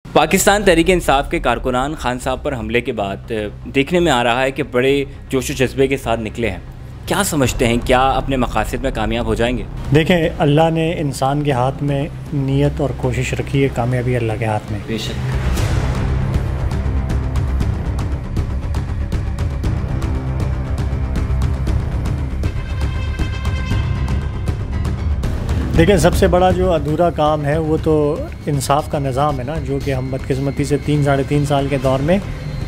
پاکستان تحریک انصاف کے کارکنان خان صاحب پر حملے کے بعد دیکھنے میں آ رہا ہے کہ بڑے جوش و جذبے کے ساتھ نکلے ہیں. کیا سمجھتے ہیں, کیا اپنے مقاصد میں کامیاب ہو جائیں گے؟ دیکھیں, اللہ نے انسان کے ہاتھ میں نیت اور کوشش رکھی ہے, کامیابی اللہ کے ہاتھ میں. بے شک. دیکھیں, سب سے بڑا جو ادھورا کام ہے وہ تو انصاف کا نظام ہے نا, جو کہ ہم بدقسمتی سے 3-3.5 سال کے دور میں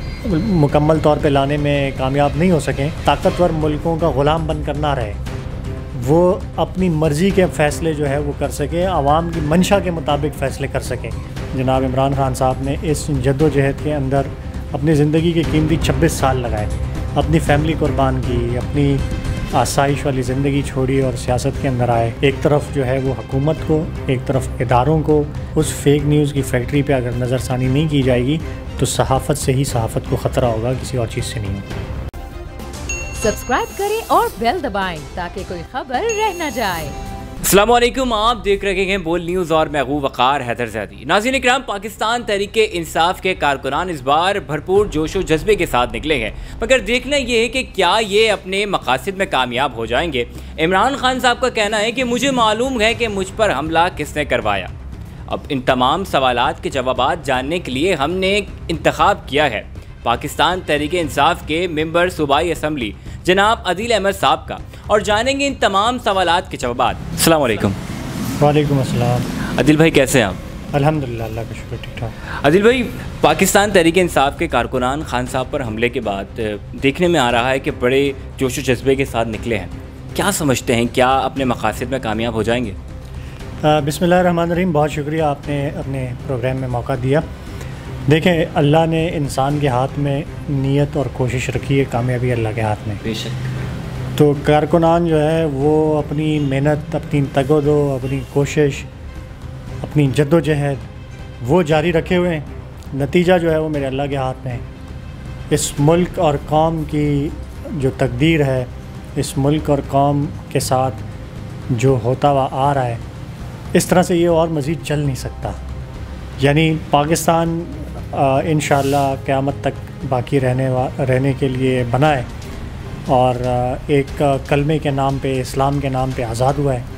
مکمل طور پہ لانے میں کامیاب نہیں ہو سکیں. طاقتور ملکوں کا غلام بن کر نہ رہے, وہ اپنی مرضی کے فیصلے جو ہے وہ کر سکے, عوام کی منشا کے مطابق فیصلے کر سکیں. جناب عمران خان صاحب نے اس جد و جہد کے اندر اپنی زندگی کے قیمتی 26 سال لگائے, اپنی فیملی قربان کی, اپنی آسائش والی زندگی چھوڑی اور سیاست کے اندر آئے. ایک طرف جو ہے وہ حکومت کو, ایک طرف اداروں کو اس فیک نیوز کی فیکٹری پہ اگر نظر ثانی نہیں کی جائے گی تو صحافت سے ہی صحافت کو خطرہ ہوگا, کسی اور چیز سے نہیں ہوگا. سبسکرائب کریں اور بیل دبائیں تاکہ کوئی خبر رہ نہ جائے. السلام علیکم, آپ دیکھ رہے ہیں بول نیوز اور میں وقار حیدر زیدی. ناظرین اکرام, پاکستان تحریک انصاف کے کارکنان اس بار بھرپور جوش و جذبے کے ساتھ نکلے ہیں, مگر دیکھنا یہ ہے کہ کیا یہ اپنے مقاصد میں کامیاب ہو جائیں گے. عمران خان صاحب کا کہنا ہے کہ مجھے معلوم ہے کہ مجھ پر حملہ کس نے کروایا. اب ان تمام سوالات کے جوابات جاننے کے لیے ہم نے ایک انتخاب کیا ہے پاکستان تحریک انصاف کے ممبر صوبائی اسمبلی جناب عدیل احمد صاحب کا, اور جانیں گے ان تمام سوالات کے جوابات. السلام علیکم. وعلیکم السلام. عدیل بھائی کیسے ہیں آپ؟ الحمدللہ, اللہ کا شکر, ٹھیک ٹھاک. عدیل بھائی, پاکستان تحریک انصاف کے کارکنان خان صاحب پر حملے کے بعد دیکھنے میں آ رہا ہے کہ بڑے جوش و جذبے کے ساتھ نکلے ہیں. کیا سمجھتے ہیں, کیا اپنے مقاصد میں کامیاب ہو جائیں گے؟ بسم اللہ الرحمن الرحیم. بہت شکریہ, آپ نے اپنے پروگرام میں موقع دیا. دیکھیں, اللہ نے انسان کے ہاتھ میں نیت اور کوشش رکھی ہے, کامیابی اللہ کے ہاتھ میں. بے شک. تو کارکنان جو ہے وہ اپنی محنت, اپنی تگ و دو, اپنی کوشش, اپنی جد و جہد وہ جاری رکھے ہوئے ہیں. نتیجہ جو ہے وہ میرے اللہ کے ہاتھ میں ہے. اس ملک اور قوم کی جو تقدیر ہے, اس ملک اور قوم کے ساتھ جو ہوتا ہوا آ رہا ہے, اس طرح سے یہ اور مزید چل نہیں سکتا. یعنی پاکستان انشاءاللہ قیامت تک باقی رہنے کے لیے بنا ہے, اور ایک کلمے کے نام پہ, اسلام کے نام پہ آزاد ہوا ہے,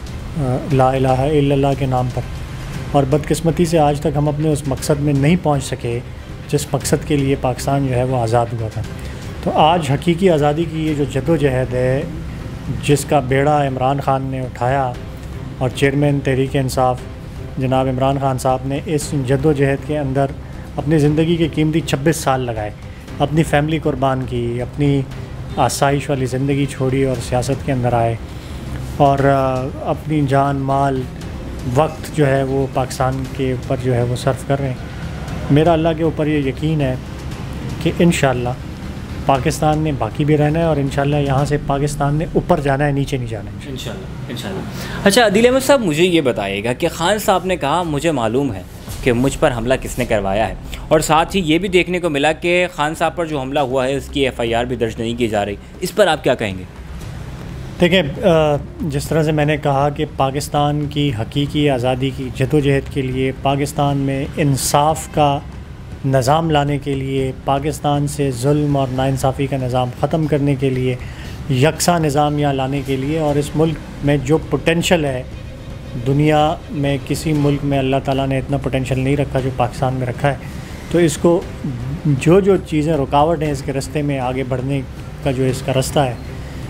لا الہ الا اللہ کے نام پر. اور بدقسمتی سے آج تک ہم اپنے اس مقصد میں نہیں پہنچ سکے جس مقصد کے لیے پاکستان جو ہے وہ آزاد ہوا تھا. تو آج حقیقی آزادی کی یہ جو جد و جہد ہے, جس کا بیڑا عمران خان نے اٹھایا اور چیئرمین تحریک انصاف جناب عمران خان صاحب نے اس جد و جہد کے اندر اپنی زندگی کے قیمتی 26 سال لگائے, اپنی فیملی قربان کی, اپنی آسائش والی زندگی چھوڑی اور سیاست کے اندر آئے, اور اپنی جان, مال, وقت جو ہے وہ پاکستان کے اوپر جو ہے وہ صرف کر رہے ہیں. میرا اللہ کے اوپر یہ یقین ہے کہ انشاءاللہ پاکستان نے باقی بھی رہنا ہے, اور انشاءاللہ یہاں سے پاکستان نے اوپر جانا ہے, نیچے نہیں جانا ہے انشاءاللہ. اچھا عدیل احمد صاحب, مجھے یہ بتائیے گا کہ خان صاحب نے کہا مجھے معلوم ہے کہ مجھ پر حملہ کس نے کروایا ہے, اور ساتھ ہی یہ بھی دیکھنے کو ملا کہ خان صاحب پر جو حملہ ہوا ہے اس کی FIR بھی درج نہیں کی جا رہی. اس پر آپ کیا کہیں گے؟ دیکھیں, جس طرح سے میں نے کہا کہ پاکستان کی حقیقی آزادی کی جد و جہد کے لیے, پاکستان میں انصاف کا نظام لانے کے لیے, پاکستان سے ظلم اور ناانصافی کا نظام ختم کرنے کے لیے, یکساں نظام یہاں لانے کے لیے, اور اس ملک میں جو پوٹینشل ہے, دنیا میں کسی ملک میں اللہ تعالیٰ نے اتنا پوٹینشل نہیں رکھا جو پاکستان میں رکھا ہے. تو اس کو جو چیزیں رکاوٹ ہیں اس کے رستے میں آگے بڑھنے کا جو اس کا رستہ ہے,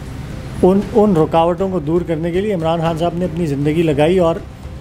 ان رکاوٹوں کو دور کرنے کے لیے عمران خان صاحب نے اپنی زندگی لگائی, اور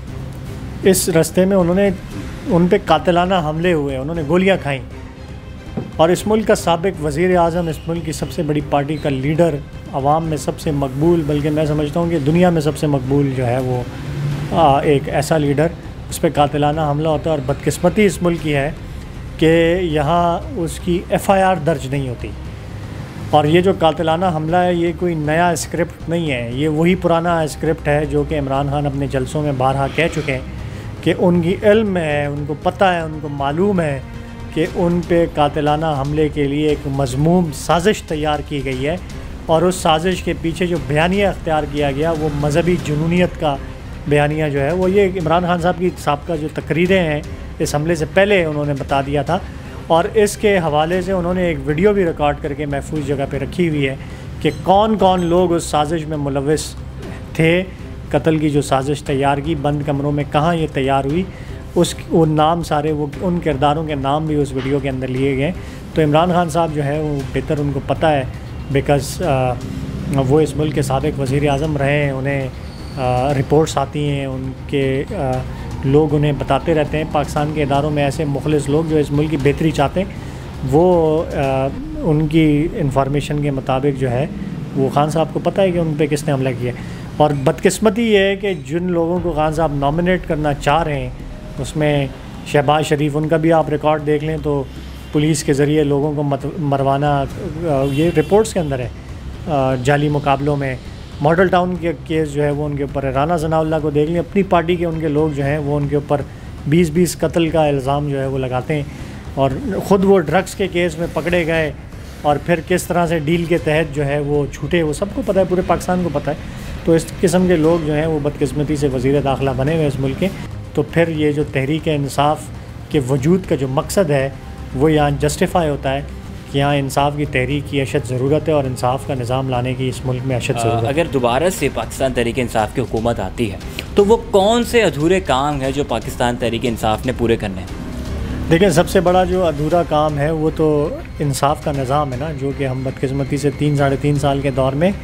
اس رستے میں ان پہ قاتلانہ حملے ہوئے, انہوں نے گولیاں کھائیں. اور اس ملک کا سابق وزیر اعظم, اس ملک کی سب سے بڑی پارٹی کا لیڈر, عوام میں سب سے مقبول, بلکہ میں سمجھتا ہوں کہ دنیا میں سب سے مقبول جو ہے وہ ایک ایسا لیڈر, اس پہ قاتلانہ حملہ ہوتا ہے. اور بدقسمتی اس ملک کی ہے کہ یہاں اس کی FIR درج نہیں ہوتی. اور یہ جو قاتلانہ حملہ ہے یہ کوئی نیا اسکرپٹ نہیں ہے, یہ وہی پرانا اسکرپٹ ہے جو کہ عمران خان اپنے جلسوں میں بارہا کہہ چکے ہیں کہ ان کی علم ہے, ان کو پتہ ہے, ان کو معلوم ہے کہ ان پہ قاتلانہ حملے کے لیے ایک مذموم سازش تیار کی گئی ہے, اور اس سازش کے پیچھے جو بیانیہ اختیار کیا گیا وہ مذہبی جنونیت کا بیانیہ جو ہے وہ یہ عمران خان صاحب کی سابقہ جو تقریریں ہیں اس حملے سے پہلے انہوں نے بتا دیا تھا، اور اس کے حوالے سے انہوں نے ایک ویڈیو بھی ریکارڈ کر کے محفوظ جگہ پہ رکھی ہوئی ہے کہ کون کون لوگ اس سازش میں ملوث تھے، قتل کی جو سازش تیار کی، بند کمروں میں کہاں یہ تیار ہوئی، وہ نام سارے، وہ ان کرداروں کے نام بھی اس ویڈیو کے اندر لیے گئے۔ تو عمران خان صاحب جو ہے وہ بہتر ان کو پتہ ہے، بیکاز وہ اس ملک کے سابق وزیر اعظم رہے ہیں، انہیں رپورٹس آتی ہیں، ان کے لوگ انہیں بتاتے رہتے ہیں، پاکستان کے اداروں میں ایسے مخلص لوگ جو اس ملک کی بہتری چاہتے ہیں، وہ ان کی انفارمیشن کے مطابق جو ہے وہ خان صاحب کو پتہ ہے کہ ان پہ کس نے حملہ کیا ہے۔ اور بدقسمتی یہ ہے کہ جن لوگوں کو خان صاحب نامنیٹ کرنا چاہ رہے ہیں، اس میں شہباز شریف، ان کا بھی آپ ریکارڈ دیکھ لیں تو پولیس کے ذریعے لوگوں کو مروانا، یہ رپورٹس کے اندر ہے، جعلی مقابلوں میں ماڈل ٹاؤن کے کیس جو ہے وہ ان کے اوپر ہے۔ رانا ثناء اللہ کو دیکھ لیں، اپنی پارٹی کے ان کے لوگ جو ہیں وہ ان کے اوپر 20 قتل کا الزام جو ہے وہ لگاتے ہیں، اور خود وہ ڈرگس کے کیس میں پکڑے گئے اور پھر کس طرح سے ڈیل کے تحت جو ہے وہ چھوٹے، وہ سب کو پتہ ہے، پورے پاکستان کو پتہ ہے۔ تو اس قسم کے لوگ جو ہیں وہ بدقسمتی سے وزیر داخلہ بنے ہوئے اس ملک کے، تو پھر یہ جو تحریک انصاف کے وجود کا جو مقصد ہے وہ یہاں جسٹیفائی ہوتا ہے کہ یہاں انصاف کی تحریک کی اشد ضرورت ہے، اور انصاف کا نظام لانے کی اس ملک میں اشد ضرورت ہے۔ اگر دوبارہ سے پاکستان تحریک انصاف کی حکومت آتی ہے تو وہ کون سے ادھورے کام ہیں جو پاکستان تحریک انصاف نے پورے کرنے ہیں؟ دیکھیں، سب سے بڑا جو ادھورا کام ہے وہ تو انصاف کا نظام ہے نا، جو کہ ہم بدقسمتی سے 3-3.5 سال کے دور میں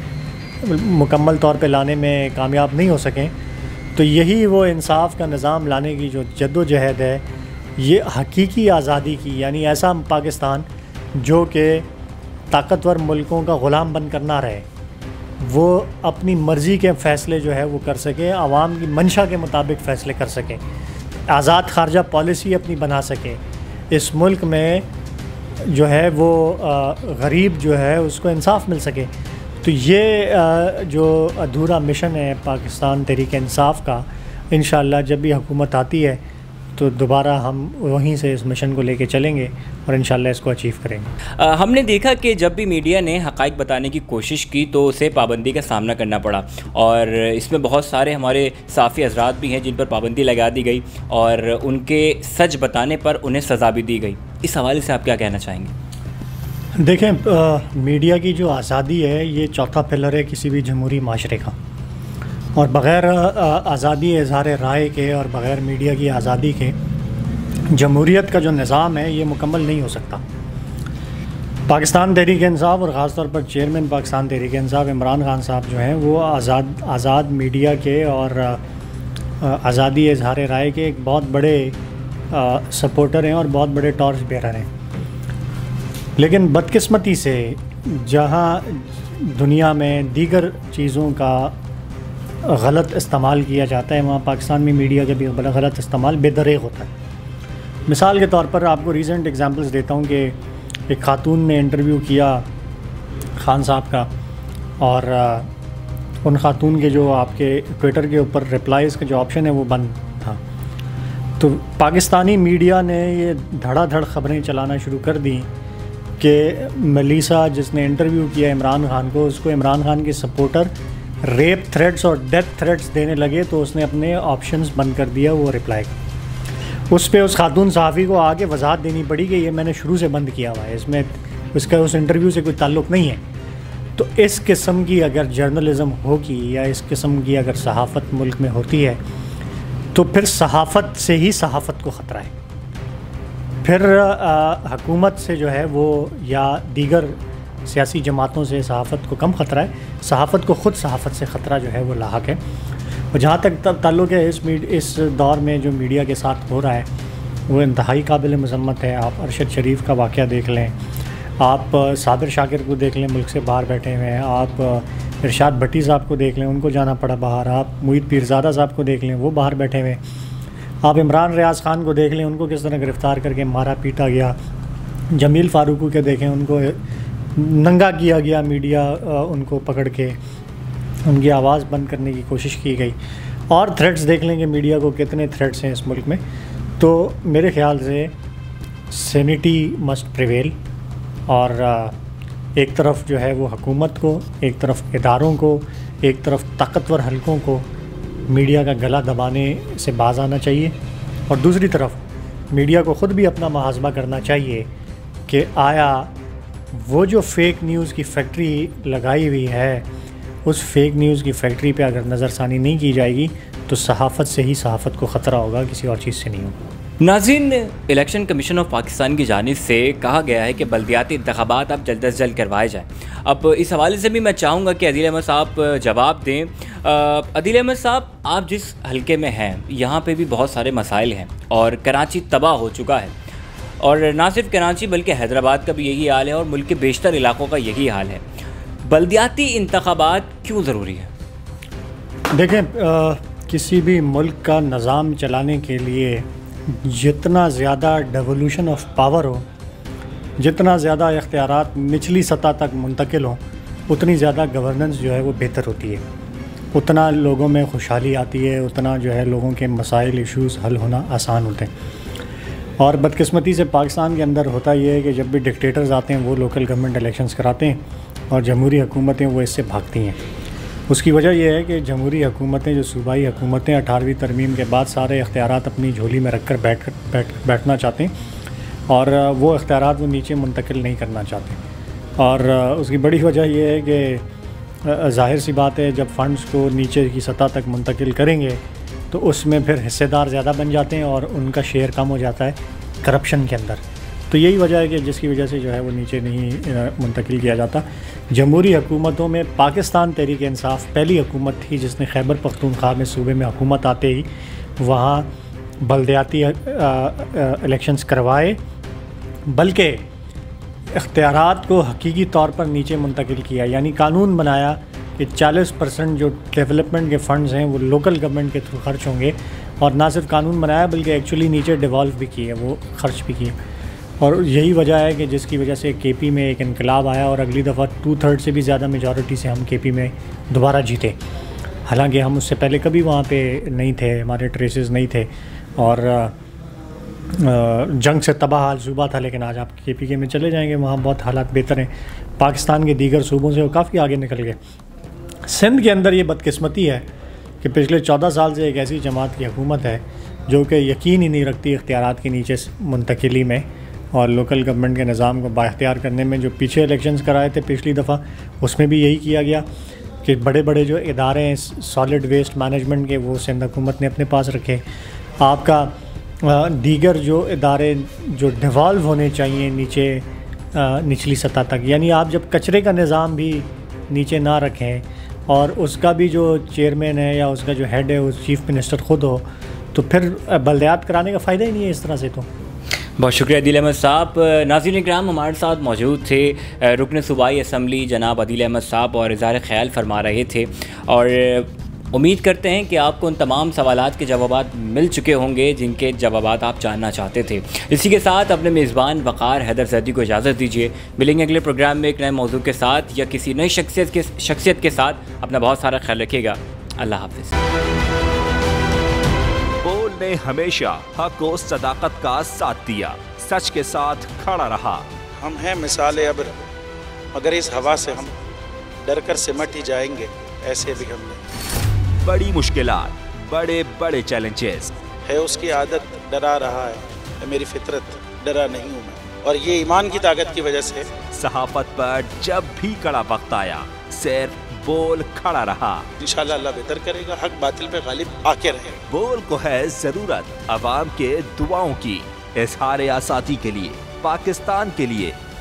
مکمل طور پہ لانے میں کامیاب نہیں ہو سکیں۔ تو یہی وہ انصاف کا نظام لانے کی جو جد و جہد ہے، یہ حقیقی آزادی کی، یعنی ایسا پاکستان جو کہ طاقتور ملکوں کا غلام بن کر نہ رہے، وہ اپنی مرضی کے فیصلے جو ہے وہ کر سکے، عوام کی منشا کے مطابق فیصلے کر سکیں، آزاد خارجہ پالیسی اپنی بنا سکے، اس ملک میں جو ہے وہ غریب جو ہے اس کو انصاف مل سکے۔ تو یہ جو ادھورا مشن ہے پاکستان تحریک انصاف کا، انشاءاللہ جب بھی حکومت آتی ہے تو دوبارہ ہم وہیں سے اس مشن کو لے کے چلیں گے اور انشاءاللہ اس کو اچیو کریں گے۔ ہم نے دیکھا کہ جب بھی میڈیا نے حقائق بتانے کی کوشش کی تو اسے پابندی کا سامنا کرنا پڑا، اور اس میں بہت سارے ہمارے صحافی حضرات بھی ہیں جن پر پابندی لگا دی گئی، اور ان کے سچ بتانے پر انہیں سزا بھی دی گئی۔ اس حوالے سے آپ کیا کہنا چاہیں گے؟ دیکھیں، میڈیا کی جو آزادی ہے یہ چوتھا پلر ہے کسی بھی جمہوری معاشرے کا، اور بغیر آزادی اظہار رائے کے اور بغیر میڈیا کی آزادی کے جمہوریت کا جو نظام ہے یہ مکمل نہیں ہو سکتا۔ پاکستان تحریک انصاف اور خاص طور پر چیئرمین پاکستان تحریک انصاف عمران خان صاحب جو ہیں وہ آزاد میڈیا کے اور آزادی اظہار رائے کے ایک بہت بڑے سپورٹر ہیں اور بہت بڑے ٹارچ بیرر ہیں۔ لیکن بدقسمتی سے جہاں دنیا میں دیگر چیزوں کا غلط استعمال کیا جاتا ہے، وہاں پاکستان میں میڈیا کا بھی بڑا غلط استعمال بے دریغ ہوتا ہے۔ مثال کے طور پر آپ کو ریسنٹ ایگزامپلس دیتا ہوں کہ ایک خاتون نے انٹرویو کیا خان صاحب کا، اور ان خاتون کے جو آپ کے ٹویٹر کے اوپر ریپلائز کا جو آپشن ہے وہ بند تھا، تو پاکستانی میڈیا نے یہ دھڑا دھڑ خبریں چلانا شروع کر دیں کہ ملیسا جس نے انٹرویو کیا عمران خان کو، اس کو عمران خان کے سپورٹر ریپ تھریٹس اور ڈیتھ تھریٹس دینے لگے، تو اس نے اپنے آپشنز بند کر دیا وہ رپلائی کا۔ اس پہ اس خاتون صحافی کو آگے وضاحت دینی پڑی کہ یہ میں نے شروع سے بند کیا ہوا ہے، اس میں اس کا اس انٹرویو سے کوئی تعلق نہیں ہے۔ تو اس قسم کی اگر جرنلزم ہوگی یا اس قسم کی اگر صحافت ملک میں ہوتی ہے تو پھر صحافت سے ہی صحافت کو خطرہ ہے، پھر حکومت سے جو ہے وہ یا دیگر سیاسی جماعتوں سے صحافت کو کم خطرہ ہے، صحافت کو خود صحافت سے خطرہ جو ہے وہ لاحق ہے۔ اور جہاں تک تعلق ہے اس دور میں جو میڈیا کے ساتھ ہو رہا ہے وہ انتہائی قابل مذمت ہے۔ آپ ارشد شریف کا واقعہ دیکھ لیں، آپ صابر شاکر کو دیکھ لیں ملک سے باہر بیٹھے ہوئے ہیں، آپ ارشاد بھٹی صاحب کو دیکھ لیں ان کو جانا پڑا باہر، آپ محیط پیرزادہ صاحب کو دیکھ لیں وہ باہر بیٹھے ہوئے ہیں، آپ عمران ریاض خان کو دیکھ لیں ان کو کس طرح گرفتار کر کے مارا پیٹا گیا، جمیل فاروقی کے دیکھیں ان کو ننگا کیا گیا، میڈیا ان کو پکڑ کے ان کی آواز بند کرنے کی کوشش کی گئی، اور تھریٹس دیکھ لیں کہ میڈیا کو کتنے تھریٹس ہیں اس ملک میں۔ تو میرے خیال سے سینیٹی مسٹ پریویل، اور ایک طرف جو ہے وہ حکومت کو، ایک طرف اداروں کو، ایک طرف طاقتور حلقوں کو میڈیا کا گلا دبانے سے باز آنا چاہیے، اور دوسری طرف میڈیا کو خود بھی اپنا محاسبہ کرنا چاہیے کہ آیا وہ جو فیک نیوز کی فیکٹری لگائی ہوئی ہے اس فیک نیوز کی فیکٹری پہ اگر نظر ثانی نہیں کی جائے گی تو صحافت سے ہی صحافت کو خطرہ ہوگا، کسی اور چیز سے نہیں ہوگا۔ ناظرین، الیکشن کمیشن آف پاکستان کی جانب سے کہا گیا ہے کہ بلدیاتی انتخابات اب جلد از جلد کروائے جائیں۔ اب اس حوالے سے بھی میں چاہوں گا کہ عدیل احمد صاحب جواب دیں۔ عدیل احمد صاحب، آپ جس حلقے میں ہیں یہاں پہ بھی بہت سارے مسائل ہیں اور کراچی تباہ ہو چکا ہے، اور نہ صرف کراچی بلکہ حیدرآباد کا بھی یہی حال ہے اور ملک کے بیشتر علاقوں کا یہی حال ہے۔ بلدیاتی انتخابات کیوں ضروری ہے؟ دیکھیں، کسی بھی ملک کا نظام چلانے کے لیے جتنا زیادہ ڈیولوشن آف پاور ہو، جتنا زیادہ اختیارات نچلی سطح تک منتقل ہوں، اتنی زیادہ گورننس جو ہے وہ بہتر ہوتی ہے، اتنا لوگوں میں خوشحالی آتی ہے، اتنا جو ہے لوگوں کے مسائل ایشوز حل ہونا آسان ہوتے ہیں۔ اور بدقسمتی سے پاکستان کے اندر ہوتا یہ ہے کہ جب بھی ڈکٹیٹرز آتے ہیں وہ لوکل گورنمنٹ الیکشنز کراتے ہیں اور جمہوری حکومتیں وہ اس سے بھاگتی ہیں۔ اس کی وجہ یہ ہے کہ جمہوری حکومتیں، جو صوبائی حکومتیں 18ویں ترمیم کے بعد سارے اختیارات اپنی جھولی میں رکھ کر بیٹھنا چاہتے ہیں اور وہ اختیارات وہ نیچے منتقل نہیں کرنا چاہتے۔ اور اس کی بڑی وجہ یہ ہے کہ ظاہر سی بات ہے، جب فنڈز کو نیچے کی سطح تک منتقل کریں گے تو اس میں پھر حصے دار زیادہ بن جاتے ہیں اور ان کا شیئر کم ہو جاتا ہے کرپشن کے اندر۔ تو یہی وجہ ہے کہ جس کی وجہ سے جو ہے وہ نیچے نہیں منتقل کیا جاتا۔ جمہوری حکومتوں میں پاکستان تحریک انصاف پہلی حکومت تھی جس نے خیبر پختونخوا میں صوبے میں حکومت آتے ہی وہاں بلدیاتی الیکشنز کروائے، بلکہ اختیارات کو حقیقی طور پر نیچے منتقل کیا، یعنی قانون بنایا کہ 40% جو ڈیولپمنٹ کے فنڈز ہیں وہ لوکل گورنمنٹ کے تھرو خرچ ہوں گے، اور نہ صرف قانون بنایا بلکہ ایکچولی نیچے ڈیوالو بھی کیے، وہ خرچ بھی کیے۔ اور یہی وجہ ہے کہ جس کی وجہ سے کے پی میں ایک انقلاب آیا اور اگلی دفعہ 2/3 سے بھی زیادہ میجورٹی سے ہم کے پی میں دوبارہ جیتے، حالانکہ ہم اس سے پہلے کبھی وہاں پہ نہیں تھے، ہمارے ٹریسز نہیں تھے اور جنگ سے تباہ حال صوبہ تھا، لیکن آج آپ کے پی کے میں چلے جائیں گے وہاں بہت حالات بہتر ہیں، پاکستان کے دیگر صوبوں سے وہ کافی آگے نکل گئے۔ سندھ کے اندر یہ بدقسمتی ہے کہ پچھلے 14 سال سے ایک ایسی جماعت کی حکومت ہے جو کہ یقین ہی نہیں رکھتی اختیارات کے نیچے منتقلی میں اور لوکل گورنمنٹ کے نظام کو بااختیار کرنے میں۔ جو پیچھے الیکشنز کرائے تھے پچھلی دفعہ اس میں بھی یہی کیا گیا کہ بڑے بڑے جو ادارے ہیں سالڈ ویسٹ مینجمنٹ کے وہ سندھ حکومت نے اپنے پاس رکھے۔ آپ کا دیگر جو ادارے جو ڈیوالو ہونے چاہیے نیچے نچلی سطح تک، یعنی آپ جب کچرے کا نظام بھی نیچے نہ رکھیں اور اس کا بھی جو چیئرمین ہے یا اس کا جو ہیڈ ہے وہ چیف منسٹر خود ہو، تو پھر بلدیات کرانے کا فائدہ ہی نہیں ہے اس طرح سے۔ تو بہت شکریہ عدیل احمد صاحب۔ ناظرین اکرام، ہمارے ساتھ موجود تھے رکن صوبائی اسمبلی جناب عدیل احمد صاحب اور اظہار خیال فرما رہے تھے، اور امید کرتے ہیں کہ آپ کو ان تمام سوالات کے جوابات مل چکے ہوں گے جن کے جوابات آپ جاننا چاہتے تھے۔ اسی کے ساتھ اپنے میزبان وقار حیدر زیدی کو اجازت دیجیے۔ ملیں گے اگلے پروگرام میں ایک نئے موضوع کے ساتھ یا کسی نئی شخصیت کے ساتھ۔ اپنا بہت سارا خیال رکھیے گا۔ اللہ حافظ۔ بول نے ہمیشہ حق و صداقت کا ساتھ دیا، سچ کے ساتھ کھڑا رہا۔ ہم ہیں مثال ابر، مگر اس ہوا سے ہم ڈر کر سمٹ ہی جائیں گے، ایسے بھی ہم نے۔ بڑی مشکلات، بڑے بڑے چیلنجز، ہے اس کی عادت ڈرا رہا ہے میری فطرت، ڈرا نہیں ہوں میں، اور یہ ایمان کی طاقت کی وجہ سے۔ صحافت پر جب بھی کڑا وقت آیا صرف بول کھڑا رہا۔ انشاءاللہ اللہ بہتر کرے گا، حق باطل پہ غالب آ کے رہے گا۔ بول کو ہے ضرورت عوام کے دعاؤں کی، اظہار آزادی کے لیے، پاکستان کے لیے